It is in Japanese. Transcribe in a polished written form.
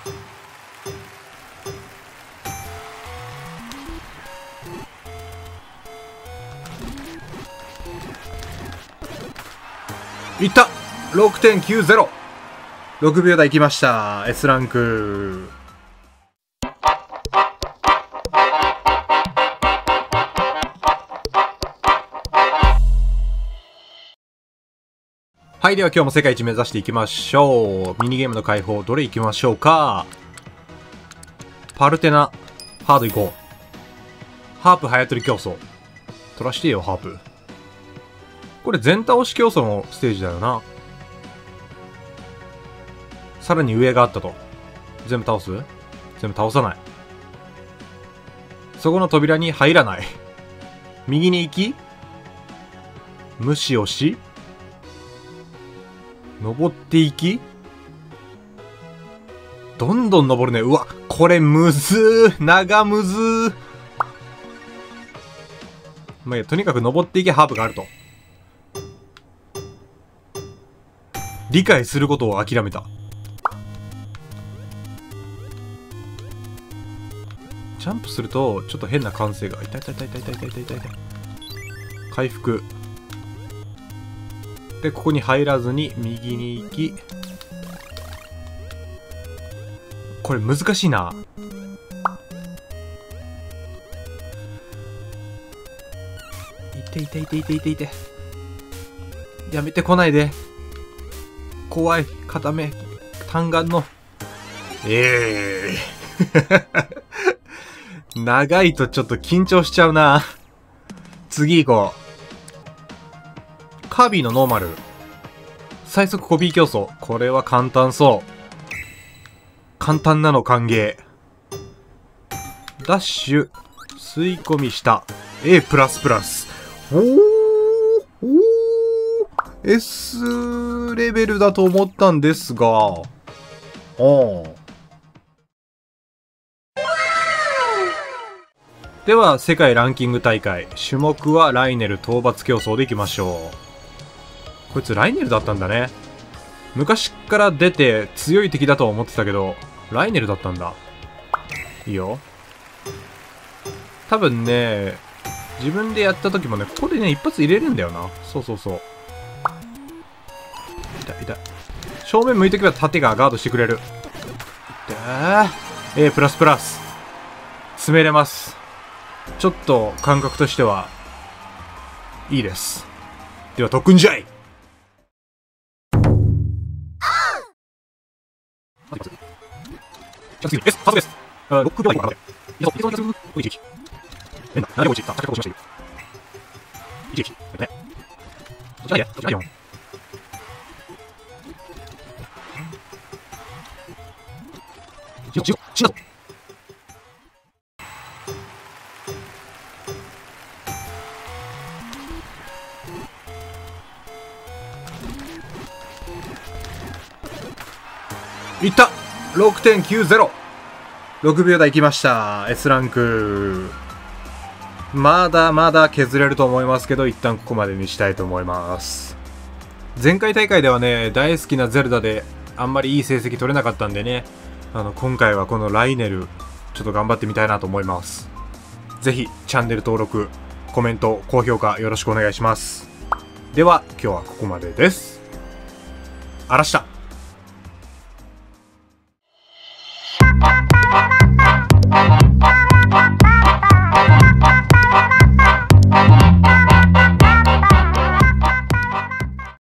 いった !6.90! 6秒台いきました。S ランク。はい、では今日も世界一目指していきましょう。ミニゲームの解放、どれいきましょうか。パルテナ、ハードいこう。ハープ早取り競争。取らしてよ、ハープ。これ全倒し競争のステージだよな。さらに上があったと。全部倒す？全部倒さない。そこの扉に入らない。右に行き無視をし登っていきどんどん登るね。うわ、これむずー。長むずー。まあいいや、とにかく登っていけハーブがあると。理解することを諦めた。ジャンプするとちょっと変な歓声が。痛い痛い痛い痛い痛い痛い痛い痛い。回復で、ここに入らずに右に行き、これ難しいな。いていていていていていて、やめてこないで。怖い。片目単眼の長いとちょっと緊張しちゃうな。次行こう。カービィのノーマル最速コピー競争。これは簡単そう。簡単なの歓迎。ダッシュ吸い込みした A++。おーS レベルだと思ったんですが、では世界ランキング大会、種目はライネル討伐競争でいきましょう。こいつライネルだったんだね。昔から出て強い敵だとは思ってたけど、ライネルだったんだ。いいよ。多分ね、自分でやった時もね、ここでね、一発入れるんだよな。そうそうそう。痛い痛い。正面向いとけば盾がガードしてくれる。A++。詰めれます。ちょっと感覚としてはいいです。では特訓試合。次に S、ハードです。6秒台かな。いいぞ、いいぞ、7秒1いった。着火しました。一撃。ね。そっちないで。そっちないよ。死んだぞ。いった !6.90! 6秒台いきました。S ランク。まだまだ削れると思いますけど、一旦ここまでにしたいと思います。前回大会ではね、大好きなゼルダであんまりいい成績取れなかったんでね、今回はこのライネル、ちょっと頑張ってみたいなと思います。ぜひ、チャンネル登録、コメント、高評価よろしくお願いします。では、今日はここまでです。あらした。